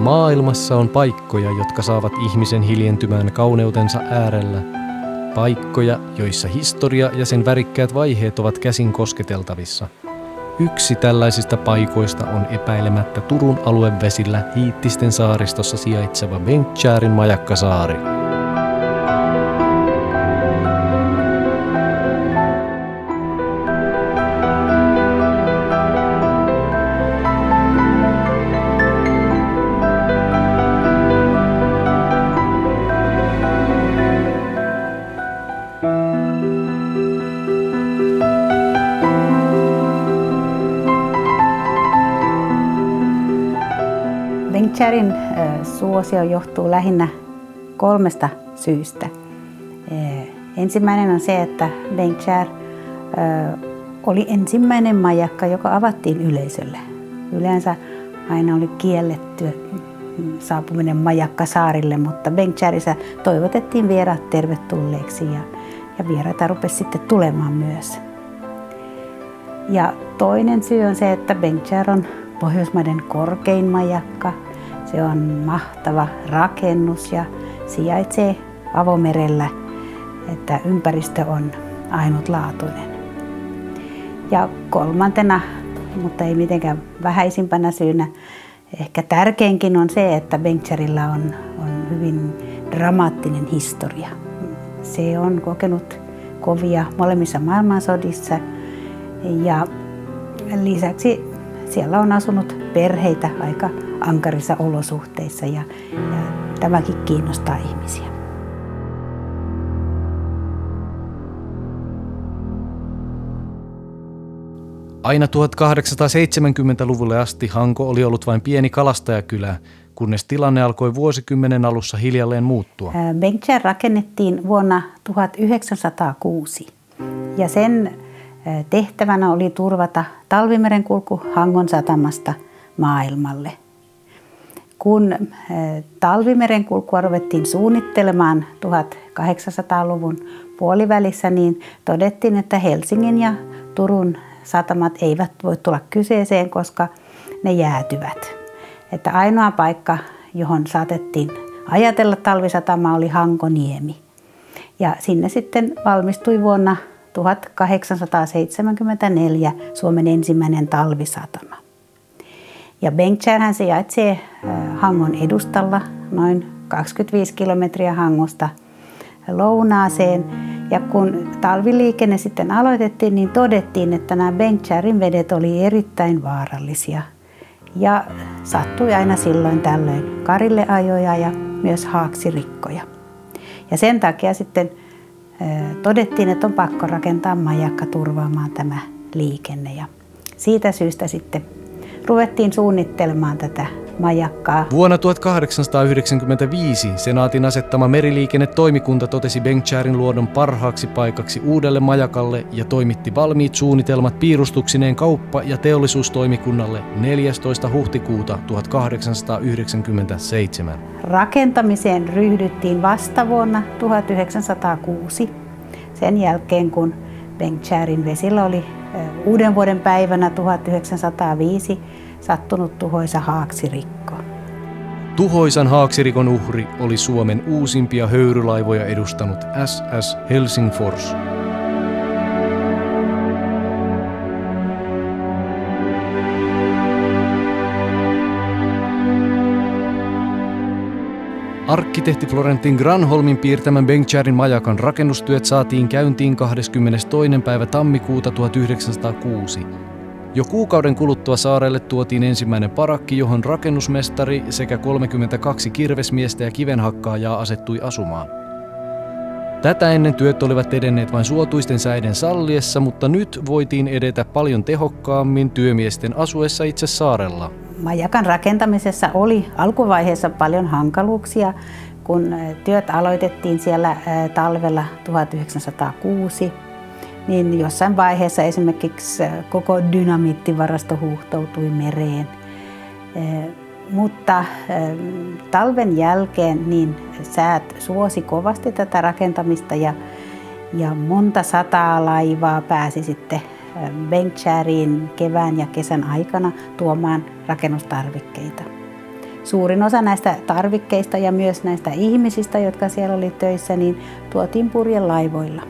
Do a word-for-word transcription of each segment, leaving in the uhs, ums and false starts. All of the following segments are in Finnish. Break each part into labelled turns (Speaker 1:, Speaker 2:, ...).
Speaker 1: Maailmassa on paikkoja, jotka saavat ihmisen hiljentymään kauneutensa äärellä. Paikkoja, joissa historia ja sen värikkäät vaiheet ovat käsin kosketeltavissa. Yksi tällaisista paikoista on epäilemättä Turun aluevesillä Hiittisten saaristossa sijaitseva Bengtskärin majakkasaari.
Speaker 2: Bengtskärin suosio johtuu lähinnä kolmesta syystä. Ensimmäinen on se, että Bengtskär oli ensimmäinen majakka, joka avattiin yleisölle. Yleensä aina oli kielletty saapuminen majakkasaarille, mutta Bengtskärissä toivotettiin vieraat tervetulleeksi ja, ja vieraita rupesi sitten tulemaan myös. Ja toinen syy on se, että Bengtskär on Pohjoismaiden korkein majakka. Se on mahtava rakennus ja sijaitsee avomerellä, että ympäristö on ainutlaatuinen. Ja kolmantena, mutta ei mitenkään vähäisimpänä syynä, ehkä tärkeinkin on se, että Bengtskärillä on, on hyvin dramaattinen historia. Se on kokenut kovia molemmissa maailmansodissa ja lisäksi siellä on asunut perheitä aika ankarissa olosuhteissa ja, ja tämäkin kiinnostaa ihmisiä.
Speaker 1: Aina tuhatkahdeksansataaseitsemänkymmentäluvulle asti Hanko oli ollut vain pieni kalastajakylä, kunnes tilanne alkoi vuosikymmenen alussa hiljalleen muuttua.
Speaker 2: Bengtskär rakennettiin vuonna tuhatyhdeksänsataakuusi ja sen tehtävänä oli turvata talvimerenkulku Hangon satamasta maailmalle. Kun talvimerenkulkua ruvettiin suunnittelemaan tuhatkahdeksansataaluvun puolivälissä, niin todettiin, että Helsingin ja Turun satamat eivät voi tulla kyseeseen, koska ne jäätyvät. Että ainoa paikka, johon saatettiin ajatella talvisatamaa, oli Hankoniemi. Ja sinne sitten valmistui vuonna tuhatkahdeksansataaseitsemänkymmentäneljä Suomen ensimmäinen talvisatama. Ja Bengtskärhän sijaitsee Hangon edustalla noin kaksikymmentäviisi kilometriä Hangosta lounaaseen. Ja kun talviliikenne sitten aloitettiin, niin todettiin, että nämä Bengtskärin vedet oli erittäin vaarallisia. Ja sattui aina silloin tällöin karilleajoja ja myös haaksirikkoja. Ja sen takia sitten todettiin, että on pakko rakentaa majakka turvaamaan tämä liikenne. Ja siitä syystä sitten ruvettiin suunnittelemaan tätä majakkaa.
Speaker 1: Vuonna tuhatkahdeksansataayhdeksänkymmentäviisi senaatin asettama meriliikennetoimikunta totesi Bengtskärin luodon parhaaksi paikaksi uudelle majakalle ja toimitti valmiit suunnitelmat piirustuksineen kauppa- ja teollisuustoimikunnalle neljästoista huhtikuuta tuhatkahdeksansataayhdeksänkymmentäseitsemän.
Speaker 2: Rakentamiseen ryhdyttiin vasta vuonna tuhatyhdeksänsataakuusi sen jälkeen, kun Bengtskärin vesillä oli uuden vuoden päivänä tuhatyhdeksänsataaviisi sattunut tuhoisa haaksirikko.
Speaker 1: Tuhoisan haaksirikon uhri oli Suomen uusimpia höyrylaivoja edustanut S S Helsingfors. Arkkitehti Florentin Granholmin piirtämän Bengtskärin majakan rakennustyöt saatiin käyntiin kahdeskymmenestoinen päivä tammikuuta tuhatyhdeksänsataakuusi. Jo kuukauden kuluttua saarelle tuotiin ensimmäinen parakki, johon rakennusmestari sekä kolmekymmentäkaksi kirvesmiestä ja kivenhakkaajaa asettui asumaan. Tätä ennen työt olivat edenneet vain suotuisten säiden salliessa, mutta nyt voitiin edetä paljon tehokkaammin työmiesten asuessa itse saarella.
Speaker 2: Majakan rakentamisessa oli alkuvaiheessa paljon hankaluuksia, kun työt aloitettiin siellä talvella tuhatyhdeksänsataakuusi. Niin jossain vaiheessa esimerkiksi koko dynamiittivarasto huuhtoutui mereen. Mutta talven jälkeen niin säät suosi kovasti tätä rakentamista ja, ja monta sataa laivaa pääsi sitten Bengtskäriin kevään ja kesän aikana tuomaan rakennustarvikkeita. suurin osa näistä tarvikkeista ja myös näistä ihmisistä, jotka siellä oli töissä, niin tuotiin purjelaivoilla.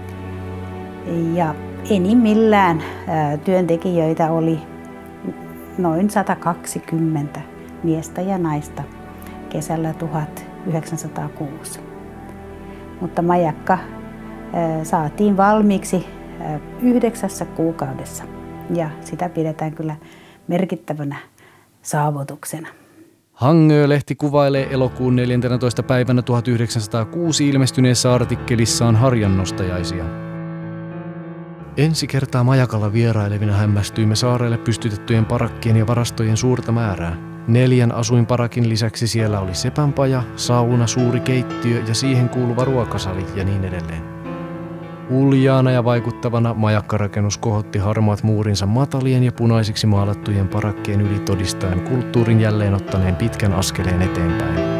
Speaker 2: Ja enimmillään työntekijöitä oli noin sata kaksikymmentä miestä ja naista kesällä tuhatyhdeksänsataakuusi. Mutta majakka saatiin valmiiksi yhdeksässä kuukaudessa ja sitä pidetään kyllä merkittävänä saavutuksena.
Speaker 1: Hangö-lehti kuvailee elokuun neljäntenätoista päivänä tuhatyhdeksänsataakuusi ilmestyneessä artikkelissaan harjannostajaisia. Ensi kertaa majakalla vierailevina hämmästyimme saarelle pystytettyjen parakkien ja varastojen suurta määrää. Neljän asuinparakin lisäksi siellä oli sepänpaja, sauna, suuri keittiö ja siihen kuuluva ruokasali ja niin edelleen. Uljaana ja vaikuttavana majakkarakennus kohotti harmaat muurinsa matalien ja punaisiksi maalattujen parakkien yli todistaen kulttuurin jälleen ottaneen pitkän askeleen eteenpäin.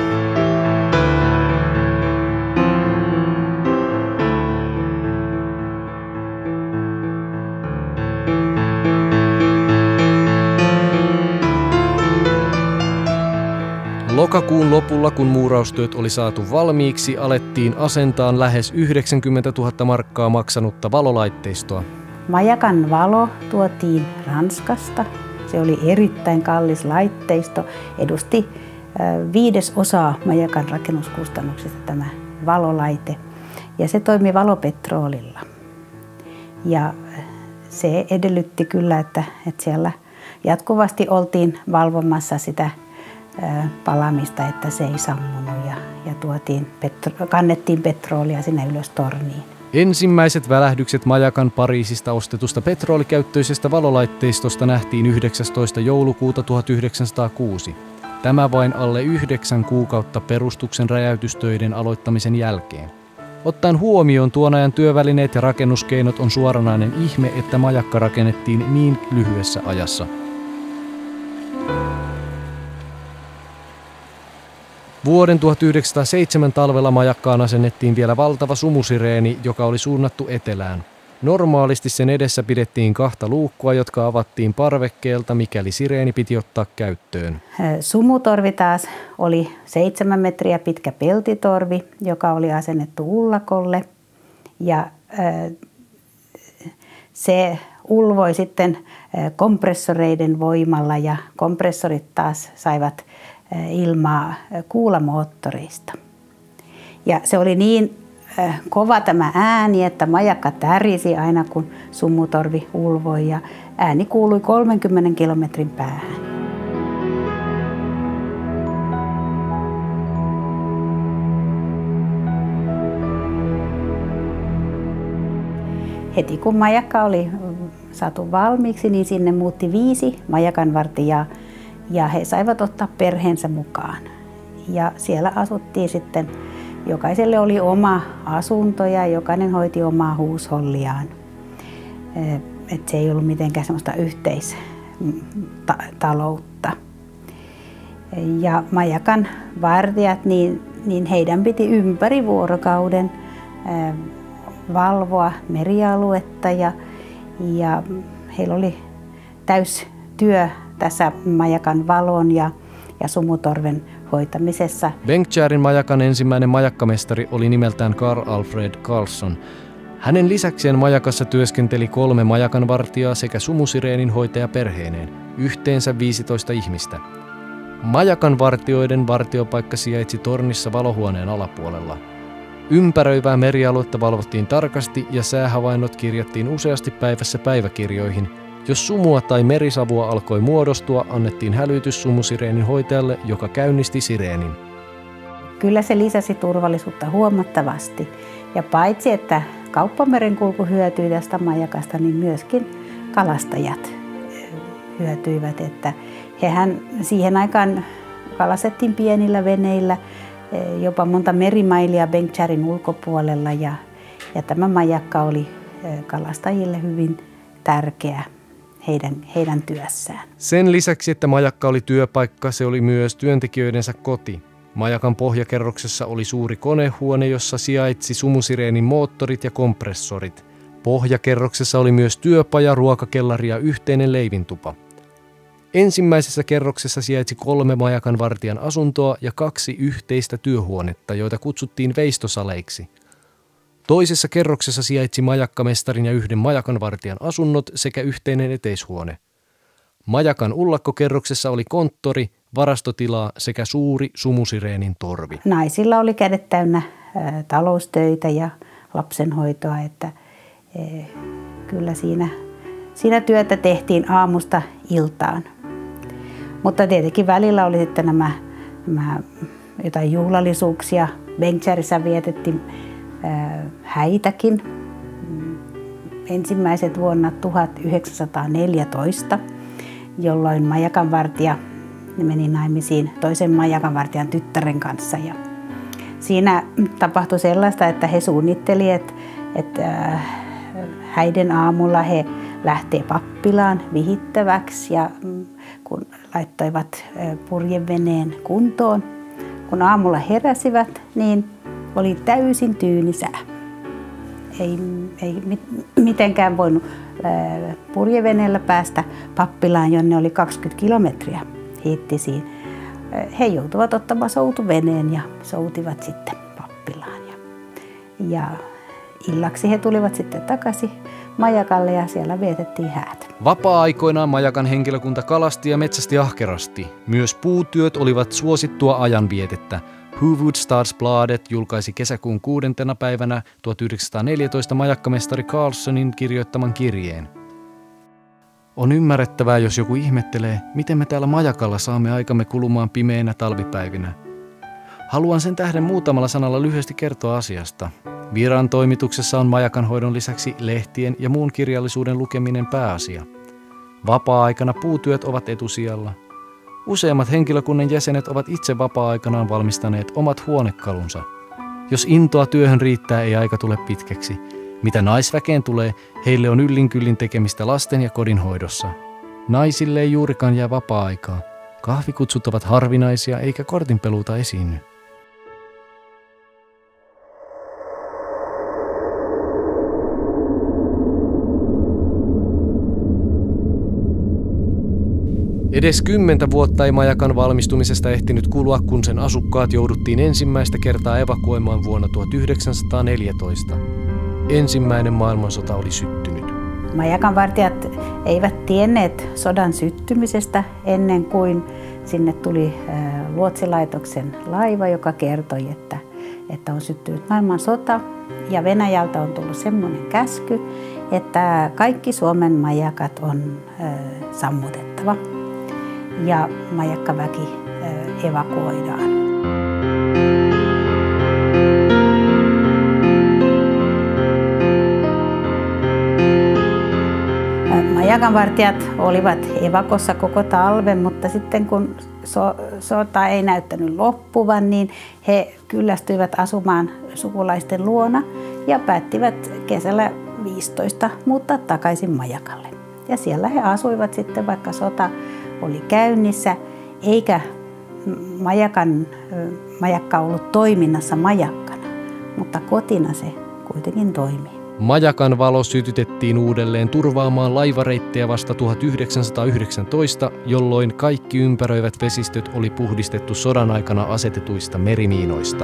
Speaker 1: Lokakuun lopulla, kun muuraustyöt oli saatu valmiiksi, alettiin asentaa lähes yhdeksänkymmentätuhatta markkaa maksanutta valolaitteistoa.
Speaker 2: Majakan valo tuotiin Ranskasta. Se oli erittäin kallis laitteisto. Edusti viidesosaa majakan rakennuskustannuksista tämä valolaite. Ja se toimi valopetroolilla. Ja se edellytti kyllä, että, että siellä jatkuvasti oltiin valvomassa sitä palamista, että se ei sammunut ja, ja tuotiin petro, kannettiin petroolia sinne ylös torniin.
Speaker 1: Ensimmäiset välähdykset majakan Pariisista ostetusta petroolikäyttöisestä valolaitteistosta nähtiin yhdeksästoista joulukuuta tuhatyhdeksänsataakuusi. Tämä vain alle yhdeksän kuukautta perustuksen räjäytystöiden aloittamisen jälkeen. Ottaen huomioon tuon ajan työvälineet ja rakennuskeinot on suoranainen ihme, että majakka rakennettiin niin lyhyessä ajassa. Vuoden tuhatyhdeksänsataaseitsemän talvella majakkaan asennettiin vielä valtava sumusireeni, joka oli suunnattu etelään. Normaalisti sen edessä pidettiin kahta luukkua, jotka avattiin parvekkeelta, mikäli sireeni piti ottaa käyttöön.
Speaker 2: Sumutorvi taas oli seitsemän metriä pitkä peltitorvi, joka oli asennettu ullakolle. Ja se ulvoi sitten kompressoreiden voimalla ja kompressorit taas saivat ilmaa kuulamoottoreista. Ja se oli niin kova tämä ääni, että majakka tärisi aina kun sumutorvi ulvoi ja ääni kuului kolmenkymmenen kilometrin päähän. Heti kun majakka oli saatu valmiiksi, niin sinne muutti viisi majakanvartijaa. Ja he saivat ottaa perheensä mukaan. Ja siellä asuttiin sitten, jokaiselle oli oma asunto ja jokainen hoiti omaa huusholliaan. Et se ei ollut mitenkään semmoista yhteistaloutta. Ja majakan vartijat, niin, niin heidän piti ympäri vuorokauden valvoa merialuetta ja, ja heillä oli täys työ tässä majakan valon ja, ja sumutorven hoitamisessa.
Speaker 1: Bengtskärin majakan ensimmäinen majakkamestari oli nimeltään Carl Alfred Carlson. Hänen lisäkseen majakassa työskenteli kolme majakanvartijaa sekä sumusireenin hoitaja perheineen, yhteensä viisitoista ihmistä. Majakan vartijoiden vartiopaikka sijaitsi tornissa valohuoneen alapuolella. Ympäröivää merialuetta valvottiin tarkasti ja säähavainnot kirjattiin useasti päivässä päiväkirjoihin. Jos sumua tai merisavua alkoi muodostua, annettiin hälytys sumusireenin hoitajalle, joka käynnisti sireenin.
Speaker 2: Kyllä se lisäsi turvallisuutta huomattavasti. Ja paitsi, että kauppamerenkulku hyötyi tästä majakasta, niin myöskin kalastajat hyötyivät. Että hehän siihen aikaan kalastettiin pienillä veneillä, jopa monta merimailia Bengtskärin ulkopuolella. Ja, ja tämä majakka oli kalastajille hyvin tärkeä heidän, heidän työssään.
Speaker 1: Sen lisäksi, että majakka oli työpaikka, se oli myös työntekijöidensä koti. Majakan pohjakerroksessa oli suuri konehuone, jossa sijaitsi sumusireenin moottorit ja kompressorit. Pohjakerroksessa oli myös työpaja, ruokakellari ja yhteinen leivintupa. Ensimmäisessä kerroksessa sijaitsi kolme majakanvartijan asuntoa ja kaksi yhteistä työhuonetta, joita kutsuttiin veistosaleiksi. Toisessa kerroksessa sijaitsi majakkamestarin ja yhden majakanvartijan asunnot sekä yhteinen eteishuone. Majakan ullakkokerroksessa oli konttori, varastotilaa sekä suuri sumusireenin torvi.
Speaker 2: Naisilla oli kädet täynnä ä, taloustöitä ja lapsenhoitoa, että e, kyllä siinä, siinä työtä tehtiin aamusta iltaan. Mutta tietenkin välillä oli sitten nämä, nämä jotain juhlallisuuksia. Bengtskärissä vietettiin ä, häitäkin. Ensimmäiset vuonna tuhatyhdeksänsataaneljätoista, jolloin majakanvartija meni naimisiin toisen majakanvartijan tyttären kanssa. Ja siinä tapahtui sellaista, että he suunnittelivat, että häiden aamulla he lähtee pappilaan vihittäväksi ja kun laittoivat purjeveneen kuntoon. Kun aamulla heräsivät, niin oli täysin tyyni sää. Ei, ei mitenkään voinut purjeveneellä päästä pappilaan, jonne oli kaksikymmentä kilometriä hiittisiin. He joutuivat ottamaan soutuveneen ja soutivat sitten pappilaan. Ja, ja illaksi he tulivat sitten takaisin majakalle ja siellä vietettiin häät.
Speaker 1: Vapaa-aikoinaan majakan henkilökunta kalasti ja metsästi ahkerasti. Myös puutyöt olivat suosittua ajanvietettä. Hufvudstadsbladet julkaisi kesäkuun kuudentena päivänä tuhatyhdeksänsataaneljätoista majakkamestari Carlsonin kirjoittaman kirjeen. On ymmärrettävää, jos joku ihmettelee, miten me täällä majakalla saamme aikamme kulumaan pimeinä talvipäivinä. Haluan sen tähden muutamalla sanalla lyhyesti kertoa asiasta. Viran toimituksessa on majakanhoidon lisäksi lehtien ja muun kirjallisuuden lukeminen pääasia. Vapaa-aikana puutyöt ovat etusijalla. Useimmat henkilökunnan jäsenet ovat itse vapaa-aikanaan valmistaneet omat huonekalunsa. Jos intoa työhön riittää, ei aika tule pitkäksi. Mitä naisväkeen tulee, heille on yllinkyllin tekemistä lasten ja kodinhoidossa. Naisille ei juurikaan jää vapaa-aikaa. Kahvikutsut ovat harvinaisia eikä kortinpeluuta esiinny. Edes kymmentä vuotta ei majakan valmistumisesta ehtinyt kulua, kun sen asukkaat jouduttiin ensimmäistä kertaa evakuoimaan vuonna tuhatyhdeksänsataaneljätoista. Ensimmäinen maailmansota oli syttynyt.
Speaker 2: Majakanvartijat eivät tienneet sodan syttymisestä ennen kuin sinne tuli luotsilaitoksen laiva, joka kertoi, että, että on syttynyt maailmansota. Ja Venäjältä on tullut semmoinen käsky, että kaikki Suomen majakat on sammutettava. Ja majakkaväki evakuoidaan. Majakanvartijat olivat evakossa koko talven, mutta sitten kun so- sota ei näyttänyt loppuvan, niin he kyllästyivät asumaan sukulaisten luona ja päättivät kesällä viisitoista muuttaa takaisin majakalle. Ja siellä he asuivat sitten, vaikka sota oli käynnissä, eikä majakan, majakka ollut toiminnassa majakkana, mutta kotina se kuitenkin toimii.
Speaker 1: Majakan valo sytytettiin uudelleen turvaamaan laivareittejä vasta tuhatyhdeksänsataayhdeksäntoista, jolloin kaikki ympäröivät vesistöt oli puhdistettu sodan aikana asetetuista merimiinoista.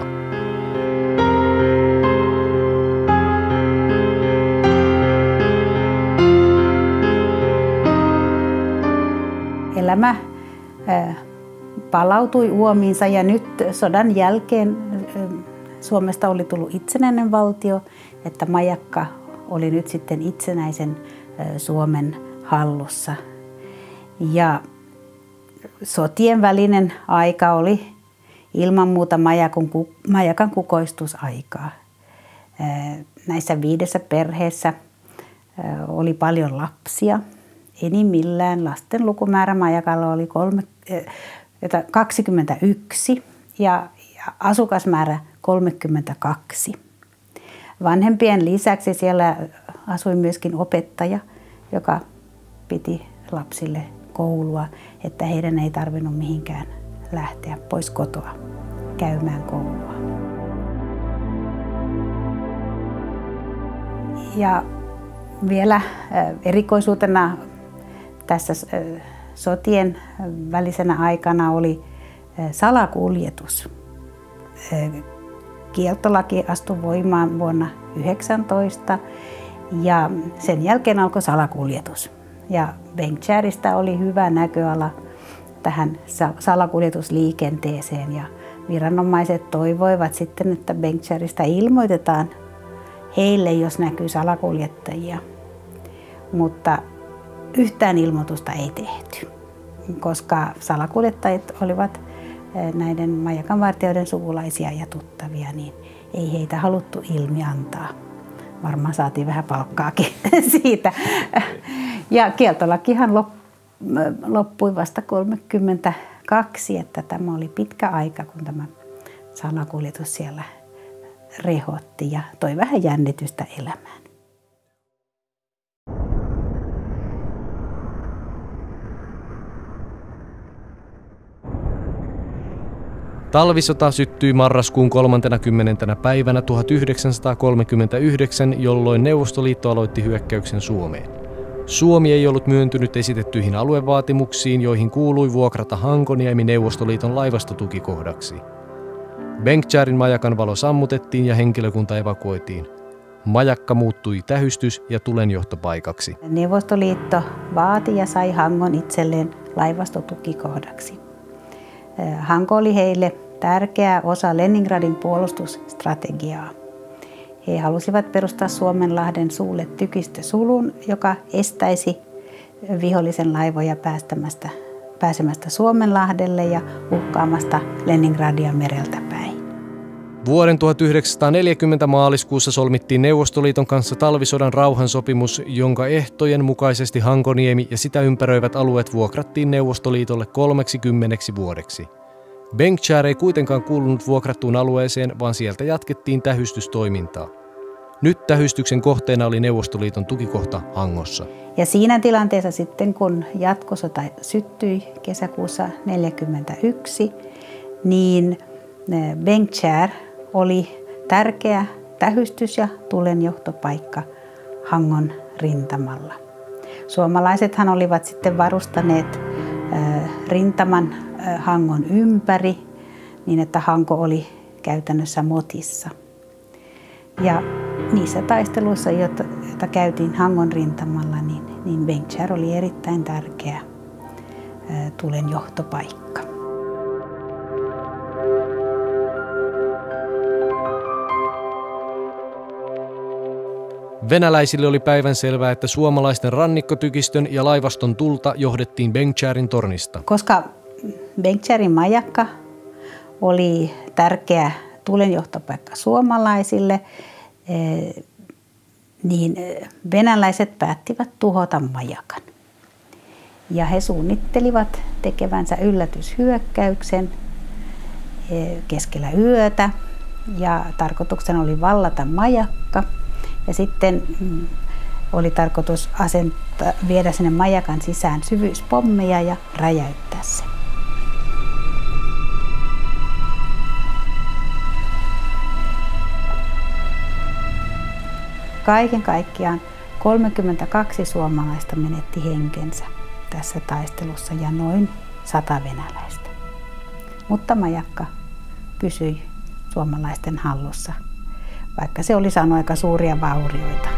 Speaker 2: Elämä palautui uomiinsa ja nyt sodan jälkeen Suomesta oli tullut itsenäinen valtio, että majakka oli nyt sitten itsenäisen Suomen hallussa. Ja sotien välinen aika oli ilman muuta majakan kukoistusaikaa. Näissä viidessä perheessä oli paljon lapsia. Enimmillään lasten lukumäärä majakalla oli kolme, kaksikymmentäyksi ja asukasmäärä kolmekymmentäkaksi. Vanhempien lisäksi siellä asui myöskin opettaja, joka piti lapsille koulua, että heidän ei tarvinnut mihinkään lähteä pois kotoa käymään koulua. Ja vielä erikoisuutena tässä sotien välisenä aikana oli salakuljetus. Kieltolaki astui voimaan vuonna yhdeksäntoista ja sen jälkeen alkoi salakuljetus. Ja Bengtskäristä oli hyvä näköala tähän salakuljetusliikenteeseen ja viranomaiset toivoivat sitten, että Bengtskäristä ilmoitetaan heille, jos näkyy salakuljettajia. Mutta yhtään ilmoitusta ei tehty, koska salakuljettajat olivat näiden majakanvartijoiden sukulaisia ja tuttavia, niin ei heitä haluttu ilmi antaa. Varmaan saatiin vähän palkkaakin siitä. Ja kieltolakihan loppui vasta kolmekymmentäkaksi, että tämä oli pitkä aika, kun tämä salakuljetus siellä rehotti ja toi vähän jännitystä elämään.
Speaker 1: Talvisota syttyi marraskuun kolmantenakymmenentenä päivänä tuhatyhdeksänsataakolmekymmentäyhdeksän, jolloin Neuvostoliitto aloitti hyökkäyksen Suomeen. Suomi ei ollut myöntynyt esitettyihin aluevaatimuksiin, joihin kuului vuokrata Hankoniemi Neuvostoliiton laivastotukikohdaksi. Bengtskärin majakan valo sammutettiin ja henkilökunta evakuoitiin. Majakka muuttui tähystys- ja tulenjohtopaikaksi.
Speaker 2: Neuvostoliitto vaati ja sai Hangon itselleen laivastotukikohdaksi. Hanko oli heille tärkeä osa Leningradin puolustusstrategiaa. He halusivat perustaa Suomenlahden suulle tykistösulun, joka estäisi vihollisen laivoja päästämästä, pääsemästä Suomenlahdelle ja uhkaamasta Leningradia mereltä päin.
Speaker 1: Vuoden tuhatyhdeksänsataaneljäkymmentä maaliskuussa solmittiin Neuvostoliiton kanssa talvisodan rauhansopimus, jonka ehtojen mukaisesti Hankoniemi ja sitä ympäröivät alueet vuokrattiin Neuvostoliitolle kolmeksikymmeneksi vuodeksi. Bengtskär ei kuitenkaan kuulunut vuokrattuun alueeseen, vaan sieltä jatkettiin tähystystoimintaa. Nyt tähystyksen kohteena oli Neuvostoliiton tukikohta Hangossa.
Speaker 2: Ja siinä tilanteessa sitten, kun jatkosota syttyi kesäkuussa tuhatyhdeksänsataaneljäkymmentäyksi, niin Bengtskär oli tärkeä tähystys- ja tulenjohtopaikka Hangon rintamalla. Suomalaisethan olivat sitten varustaneet rintaman Hangon ympäri niin, että Hanko oli käytännössä motissa. Ja niissä taisteluissa, joita, joita käytiin Hangon rintamalla, niin, niin Bengtskär oli erittäin tärkeä tulenjohtopaikka.
Speaker 1: Venäläisille oli päivänselvää, että suomalaisten rannikkotykistön ja laivaston tulta johdettiin Bengtskärin tornista.
Speaker 2: Koska Bengtskärin majakka oli tärkeä tulenjohtopaikka suomalaisille, niin venäläiset päättivät tuhota majakan. Ja he suunnittelivat tekevänsä yllätyshyökkäyksen keskellä yötä ja tarkoituksena oli vallata majakka. Ja sitten mm, oli tarkoitus asentaa, viedä sinne majakan sisään syvyyspommeja ja räjäyttää se. Kaiken kaikkiaan kolmekymmentäkaksi suomalaista menetti henkensä tässä taistelussa ja noin sata venäläistä. Mutta majakka pysyi suomalaisten hallussa, vaikka se oli saanut aika suuria vaurioita.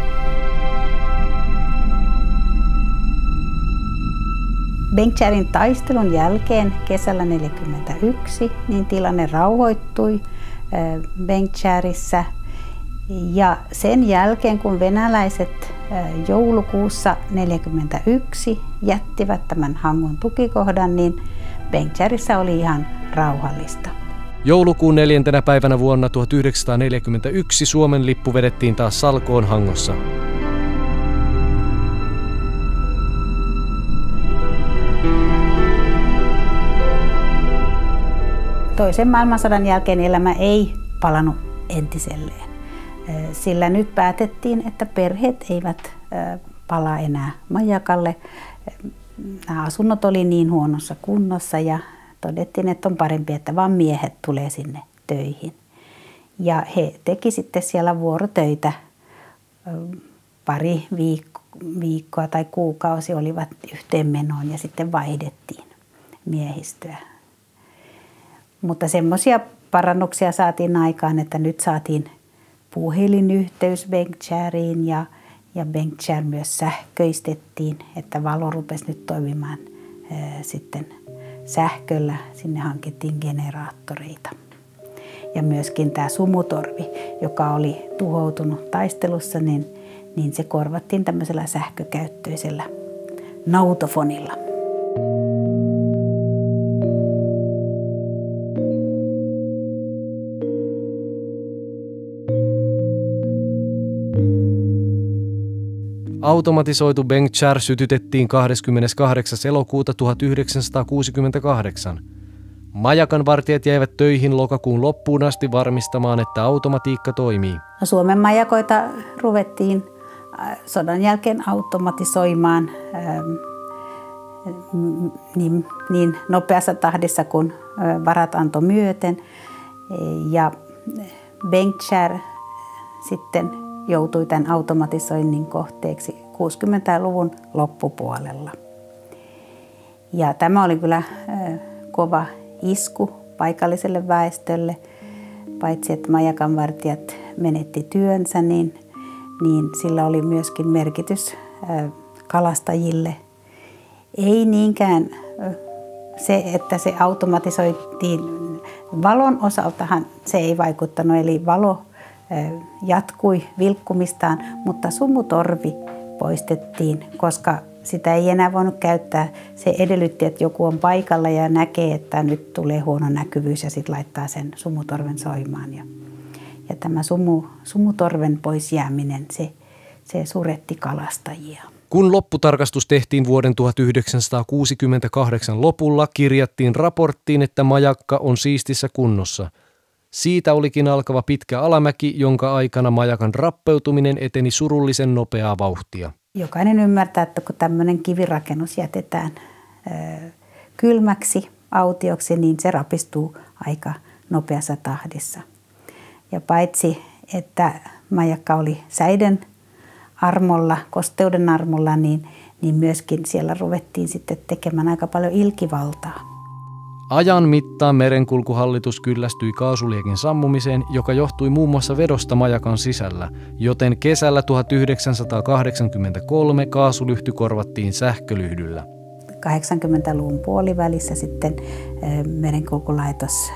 Speaker 2: Bengtskärin taistelun jälkeen kesällä tuhatyhdeksänsataaneljäkymmentäyksi niin tilanne rauhoittui Bengtskärissä. Ja sen jälkeen, kun venäläiset joulukuussa tuhatyhdeksänsataaneljäkymmentäyksi jättivät tämän Hangon tukikohdan, niin Bengtskärissä oli ihan rauhallista.
Speaker 1: Joulukuun neljäntenä päivänä vuonna tuhatyhdeksänsataaneljäkymmentäyksi Suomen lippu vedettiin taas salkoon Hangossa.
Speaker 2: Toisen maailmansodan jälkeen elämä ei palannut entiselleen, sillä nyt päätettiin, että perheet eivät palaa enää majakalle. Nämä asunnot oli niin huonossa kunnossa ja todettiin, että on parempi, että vain miehet tulee sinne töihin. Ja he teki sitten siellä vuorotöitä pari viikkoa, viikkoa tai kuukausi olivat yhteenmenoon ja sitten vaihdettiin miehistöä. Mutta semmoisia parannuksia saatiin aikaan, että nyt saatiin puhelinyhteys Bengtskäriin ja, ja Bengtskär myös sähköistettiin, että valo rupesi nyt toimimaan ää, sitten sähköllä. Sinne hankittiin generaattoreita. Ja myöskin tämä sumutorvi, joka oli tuhoutunut taistelussa, niin, niin se korvattiin tämmöisellä sähkökäyttöisellä nautofonilla.
Speaker 1: Automatisoitu Bengtskär sytytettiin kahdeskymmeneskahdeksas elokuuta tuhatyhdeksänsataakuusikymmentäkahdeksan. Majakan vartijat jäivät töihin lokakuun loppuun asti varmistamaan, että automatiikka toimii.
Speaker 2: Suomen majakoita ruvettiin sodan jälkeen automatisoimaan niin, niin nopeassa tahdissa kuin varat antoi myöten. Ja Bengtskär sitten joutui tämän automatisoinnin kohteeksi kuusikymmentäluvun loppupuolella. Ja tämä oli kyllä kova isku paikalliselle väestölle. Paitsi että majakanvartijat menetti työnsä, niin, niin sillä oli myöskin merkitys kalastajille. Ei niinkään se, että se automatisoitiin valon osaltahan, se ei vaikuttanut, eli valo jatkui vilkkumistaan, mutta sumutorvi poistettiin, koska sitä ei enää voinut käyttää. Se edellytti, että joku on paikalla ja näkee, että nyt tulee huono näkyvyys ja sitten laittaa sen sumutorven soimaan. Ja, ja tämä sumu, sumutorven pois jääminen, se, se suretti kalastajia.
Speaker 1: Kun lopputarkastus tehtiin vuoden tuhatyhdeksänsataakuusikymmentäkahdeksan lopulla, kirjattiin raporttiin, että majakka on siistissä kunnossa. Siitä olikin alkava pitkä alamäki, jonka aikana majakan rappeutuminen eteni surullisen nopeaa vauhtia.
Speaker 2: Jokainen ymmärtää, että kun tämmöinen kivirakennus jätetään ö, kylmäksi, autioksi, niin se rapistuu aika nopeassa tahdissa. Ja paitsi, että majakka oli säiden armolla, kosteuden armolla, niin, niin myöskin siellä ruvettiin sitten tekemään aika paljon ilkivaltaa.
Speaker 1: Ajan mittaan merenkulkuhallitus kyllästyi kaasuliekin sammumiseen, joka johtui muun muassa vedosta majakan sisällä, joten kesällä tuhatyhdeksänsataakahdeksankymmentäkolme kaasulyhty korvattiin sähkölyhdyllä.
Speaker 2: kahdeksankymmentäluvun puolivälissä sitten merenkulkulaitos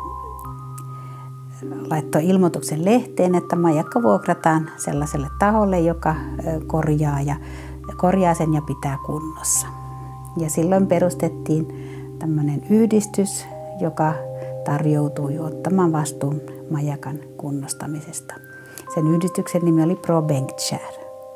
Speaker 2: laittoi ilmoituksen lehteen, että majakka vuokrataan sellaiselle taholle, joka korjaa, ja, korjaa sen ja pitää kunnossa. Ja silloin perustettiin tämmöinen yhdistys, joka tarjoutui ottamaan vastuun majakan kunnostamisesta. Sen yhdistyksen nimi oli Pro Bengtskär.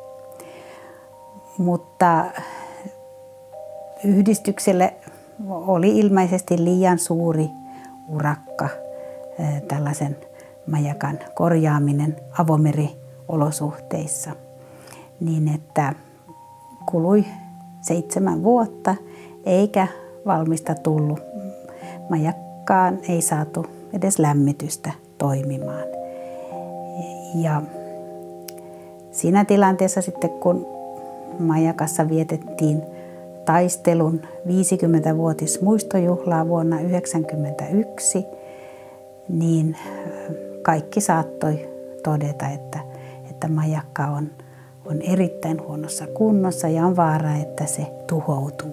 Speaker 2: Mutta yhdistykselle oli ilmeisesti liian suuri urakka tällaisen majakan korjaaminen avomeriolosuhteissa, niin että kului seitsemän vuotta eikä valmista tullut. Majakkaan ei saatu edes lämmitystä toimimaan. Ja siinä tilanteessa sitten, kun majakassa vietettiin taistelun viisikymmenvuotismuistojuhlaa vuonna yhdeksänkymmentäyksi, niin kaikki saattoi todeta, että, että majakka on, on erittäin huonossa kunnossa ja on vaara, että se tuhoutuu.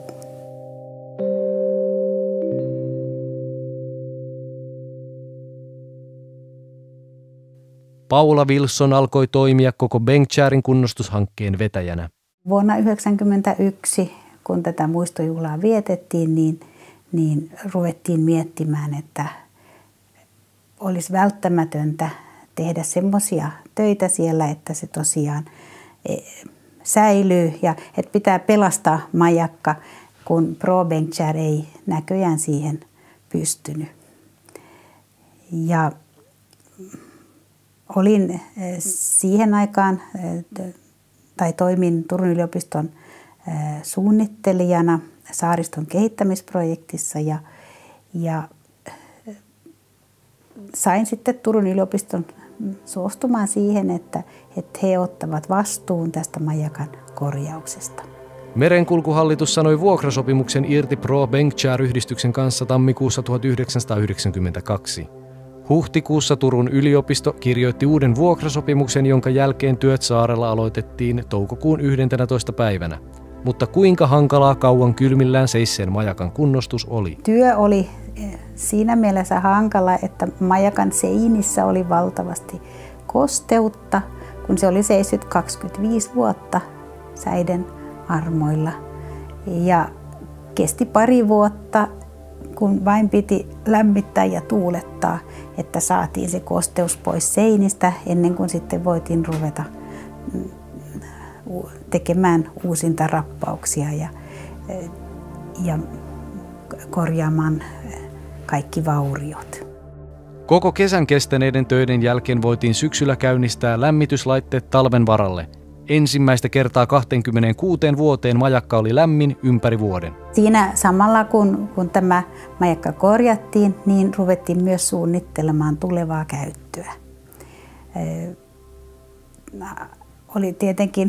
Speaker 1: Paula Wilson alkoi toimia koko Bengtskärin kunnostushankkeen vetäjänä.
Speaker 2: Vuonna yhdeksänkymmentäyksi, kun tätä muistojuhlaa vietettiin, niin, niin ruvettiin miettimään, että olisi välttämätöntä tehdä semmoisia töitä siellä, että se tosiaan säilyy ja että pitää pelastaa majakka, kun Pro Bengtskär ei näköjään siihen pystynyt. Ja olin siihen aikaan, tai toimin Turun yliopiston suunnittelijana saariston kehittämisprojektissa ja, ja sain sitten Turun yliopiston suostumaan siihen, että, että he ottavat vastuun tästä majakan korjauksesta.
Speaker 1: Merenkulkuhallitus sanoi vuokrasopimuksen irti Pro Bengtskär-yhdistyksen kanssa tammikuussa tuhatyhdeksänsataayhdeksänkymmentäkaksi. Huhtikuussa Turun yliopisto kirjoitti uuden vuokrasopimuksen, jonka jälkeen työt saarella aloitettiin toukokuun yhdentenätoista päivänä. Mutta kuinka hankalaa kauan kylmillään seisseen majakan kunnostus oli?
Speaker 2: Työ oli siinä mielessä hankala, että majakan seinissä oli valtavasti kosteutta, kun se oli seissyt kaksikymmentäviisi vuotta säiden armoilla. Ja kesti pari vuotta, kun vain piti lämmittää ja tuulettaa, että saatiin se kosteus pois seinistä ennen kuin sitten voitiin ruveta tekemään uusinta rappauksia ja, ja korjaamaan kaikki vauriot.
Speaker 1: Koko kesän kestäneiden töiden jälkeen voitiin syksyllä käynnistää lämmityslaitteet talven varalle. Ensimmäistä kertaa kaksikymmentäkuusi vuoteen majakka oli lämmin ympäri vuoden.
Speaker 2: Siinä samalla kun, kun tämä majakka korjattiin, niin ruvettiin myös suunnittelemaan tulevaa käyttöä. Oli tietenkin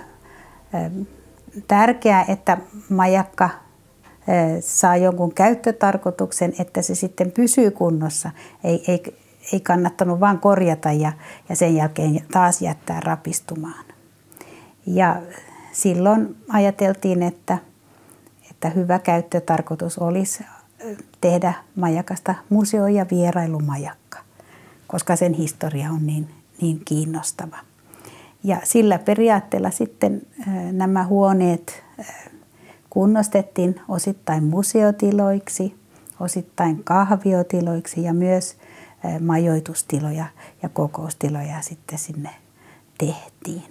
Speaker 2: tärkeää, että majakka saa jonkun käyttötarkoituksen, että se sitten pysyy kunnossa. Ei, ei, ei kannattanut vain korjata ja, ja sen jälkeen taas jättää rapistumaan. Ja silloin ajateltiin, että, että hyvä käyttötarkoitus olisi tehdä majakasta museo- ja vierailumajakka, koska sen historia on niin, niin kiinnostava. Ja sillä periaatteella sitten nämä huoneet kunnostettiin osittain museotiloiksi, osittain kahviotiloiksi ja myös majoitustiloja ja kokoustiloja sitten sinne tehtiin.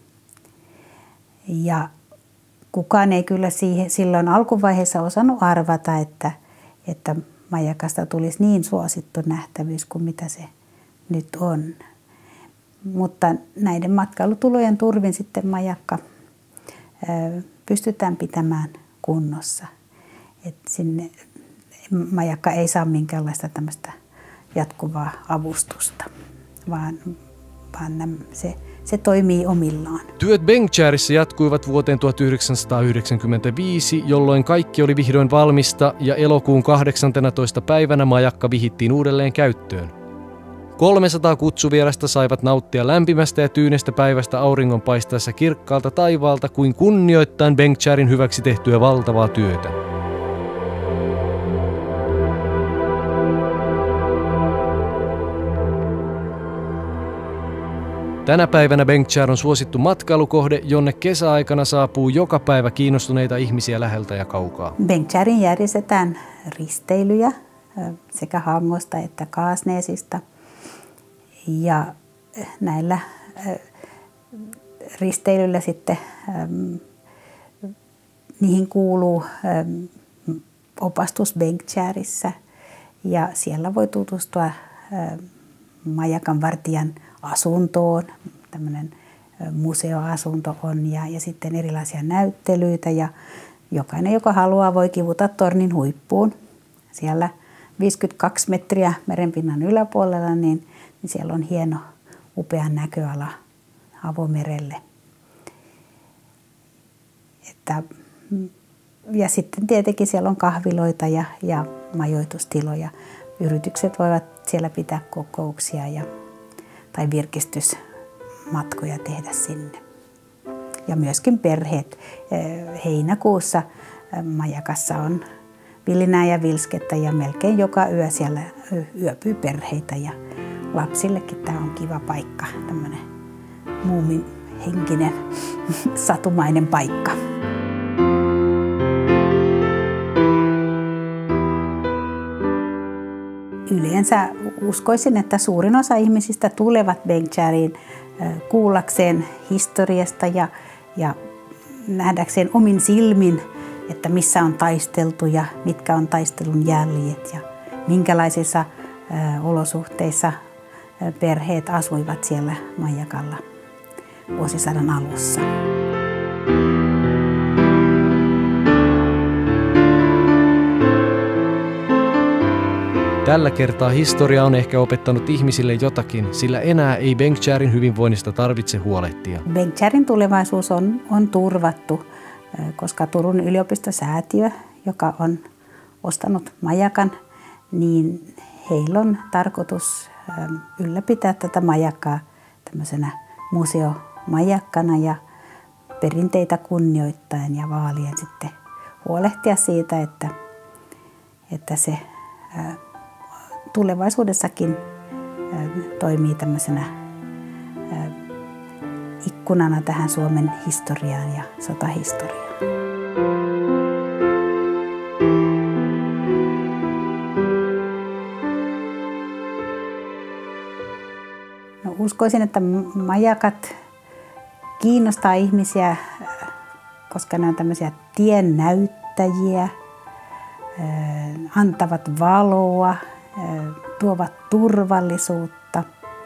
Speaker 2: Ja kukaan ei kyllä siihen, silloin alkuvaiheessa osannut arvata, että, että majakasta tulisi niin suosittu nähtävyys kuin mitä se nyt on. Mutta näiden matkailutulojen turvin sitten majakka pystytään pitämään kunnossa. Et sinne majakka ei saa minkäänlaista tämmöistä jatkuvaa avustusta, vaan, vaan se, se toimii omillaan.
Speaker 1: Työt Bengtskärissä jatkuivat vuoteen tuhatyhdeksänsataayhdeksänkymmentäviisi, jolloin kaikki oli vihdoin valmista ja elokuun kahdeksanteenatoista päivänä majakka vihittiin uudelleen käyttöön. kolmesataa kutsuvierasta saivat nauttia lämpimästä ja tyynestä päivästä auringon paistaessa kirkkaalta taivaalta kuin kunnioittaen Bengtskärin hyväksi tehtyä valtavaa työtä. Tänä päivänä Bengtskär on suosittu matkailukohde, jonne kesäaikana saapuu joka päivä kiinnostuneita ihmisiä läheltä ja kaukaa.
Speaker 2: Bengtskärin järjestetään risteilyjä sekä Hangosta että Kaasneesista. Ja näillä risteilyillä sitten niihin kuuluu opastus Bengtskärissä ja siellä voi tutustua majakan vartijan asuntoon. Tämmöinen museoasunto on ja, ja sitten erilaisia näyttelyitä ja jokainen, joka haluaa, voi kivuta tornin huippuun. Siellä viisikymmentäkaksi metriä merenpinnan yläpuolella, niin niin siellä on hieno, upea näköala avomerelle. Että, ja sitten tietenkin siellä on kahviloita ja, ja majoitustiloja. Yritykset voivat siellä pitää kokouksia ja, tai virkistysmatkoja tehdä sinne. Ja myöskin perheet. Heinäkuussa majakassa on vilinää ja vilskettä ja melkein joka yö siellä yöpyy perheitä. Ja lapsillekin tämä on kiva paikka, tämmöinen muumihenkinen, satumainen paikka. Yleensä uskoisin, että suurin osa ihmisistä tulevat Bengtskäriin kuullakseen historiasta ja, ja nähdäkseen omin silmin, että missä on taisteltu ja mitkä on taistelun jäljet ja minkälaisissa olosuhteissa perheet asuivat siellä majakalla vuosisadan alussa.
Speaker 1: Tällä kertaa historia on ehkä opettanut ihmisille jotakin, sillä enää ei Bengtskärin hyvinvoinnista tarvitse huolehtia.
Speaker 2: Bengtskärin tulevaisuus on, on turvattu, koska Turun yliopistosäätiö, joka on ostanut majakan, niin heillä on tarkoitus ylläpitää tätä majakkaa tämmöisenä museomajakkana ja perinteitä kunnioittaen ja vaalien sitten huolehtia siitä, että, että se tulevaisuudessakin toimii tämmöisenä ikkunana tähän Suomen historiaan ja sotahistoriaan. No, uskoisin, että majakat kiinnostaa ihmisiä, koska ne on tämmöisiä tiennäyttäjiä, antavat valoa, tuovat turvallisuutta,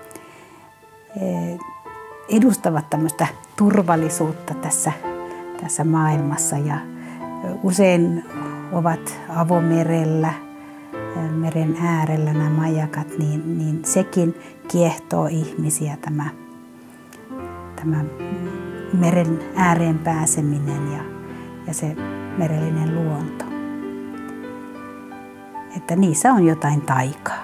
Speaker 2: edustavat tämmöistä turvallisuutta tässä, tässä maailmassa ja usein ovat avomerellä, meren äärellä nämä majakat, niin, niin sekin kiehtoo ihmisiä tämä, tämä meren ääreen pääseminen ja, ja se merellinen luonto. Että niissä on jotain taikaa.